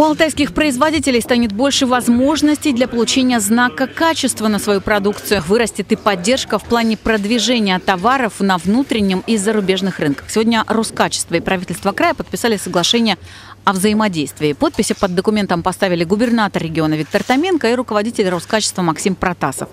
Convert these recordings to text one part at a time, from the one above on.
У алтайских производителей станет больше возможностей для получения знака качества на свою продукцию. Вырастет и поддержка в плане продвижения товаров на внутреннем и зарубежных рынках. Сегодня Роскачество и правительство края подписали соглашение о взаимодействии. Подписи под документом поставили губернатор региона Виктор Томенко и руководитель Роскачества Максим Протасов.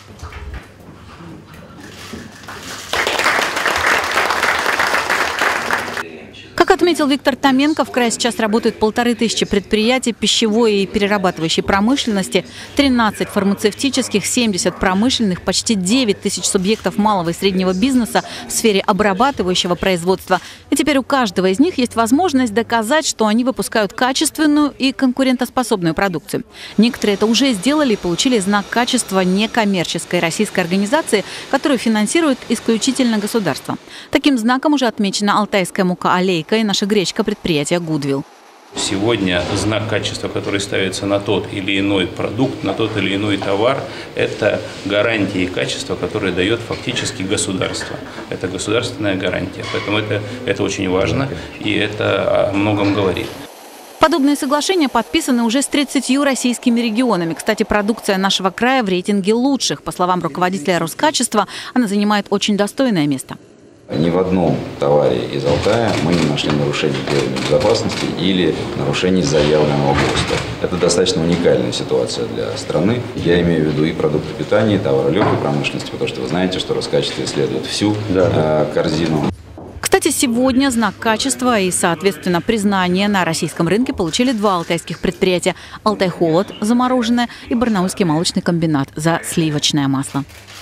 Как отметил Виктор Томенко, в крае сейчас работают 1500 предприятий пищевой и перерабатывающей промышленности, 13 фармацевтических, 70 промышленных, почти 9000 субъектов малого и среднего бизнеса в сфере обрабатывающего производства. И теперь у каждого из них есть возможность доказать, что они выпускают качественную и конкурентоспособную продукцию. Некоторые это уже сделали и получили знак качества некоммерческой российской организации, которую финансирует исключительно государство. Таким знаком уже отмечена алтайская мука «Алейка» и наша гречка предприятия «Гудвилл». Сегодня знак качества, который ставится на тот или иной продукт, на тот или иной товар, это гарантии качества, которые дает фактически государство. Это государственная гарантия. Поэтому это очень важно, и это о многом говорит. Подобные соглашения подписаны уже с 30 российскими регионами. Кстати, продукция нашего края в рейтинге лучших. По словам руководителя Роскачества, она занимает очень достойное место. Ни в одном товаре из Алтая мы не нашли нарушений требований безопасности или нарушений заявленного ГОСТа. Это достаточно уникальная ситуация для страны. Я имею в виду и продукты питания, и товары легкой промышленности, потому что вы знаете, что Роскачество исследует всю корзину. Кстати, сегодня знак качества и, соответственно, признание на российском рынке получили два алтайских предприятия: «Алтай-холод» за мороженое и Барнаульский молочный комбинат за сливочное масло.